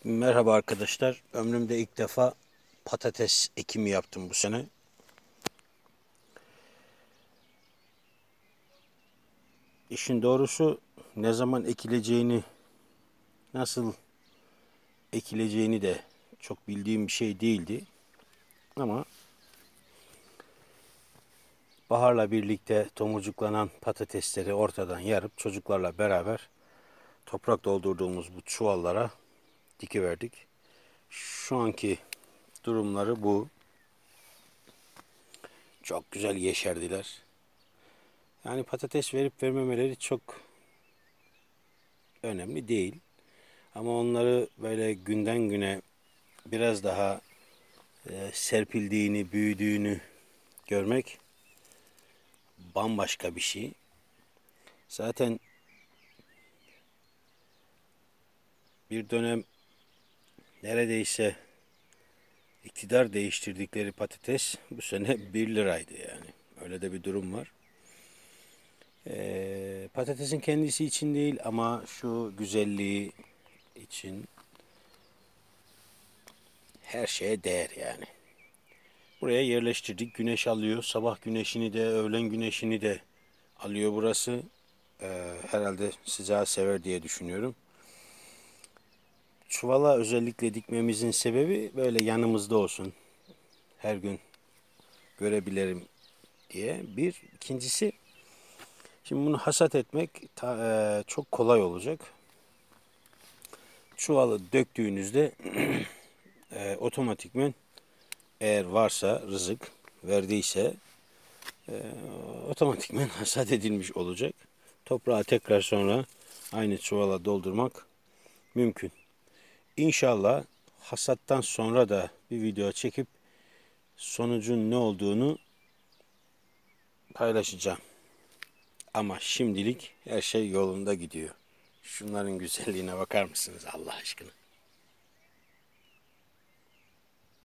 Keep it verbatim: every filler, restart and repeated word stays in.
Merhaba arkadaşlar. Ömrümde ilk defa patates ekimi yaptım bu sene. İşin doğrusu ne zaman ekileceğini, nasıl ekileceğini de çok bildiğim bir şey değildi. Ama baharla birlikte tomurcuklanan patatesleri ortadan yarıp çocuklarla beraber toprak doldurduğumuz bu çuvallara dikiverdik. Şu anki durumları bu. Çok güzel yeşerdiler. Yani patates verip vermemeleri çok önemli değil. Ama onları böyle günden güne biraz daha e, serpildiğini, büyüdüğünü görmek bambaşka bir şey. Zaten bir dönem neredeyse iktidar değiştirdikleri patates bu sene bir liraydı yani. Öyle de bir durum var. E, patatesin kendisi için değil ama şu güzelliği için her şeye değer yani. Buraya yerleştirdik. Güneş alıyor. Sabah güneşini de, öğlen güneşini de alıyor burası. Ee, herhalde sıcağı sever diye düşünüyorum. Çuvala özellikle dikmemizin sebebi böyle yanımızda olsun. Her gün görebilirim diye. Bir. İkincisi, şimdi bunu hasat etmek ta, e, çok kolay olacak. Çuvalı döktüğünüzde e, otomatikmen eğer varsa rızık verdiyse e, otomatikmen hasat edilmiş olacak. Toprağı tekrar sonra aynı çuvala doldurmak mümkün. İnşallah hasattan sonra da bir video çekip sonucun ne olduğunu paylaşacağım. Ama şimdilik her şey yolunda gidiyor. Şunların güzelliğine bakar mısınız Allah aşkına?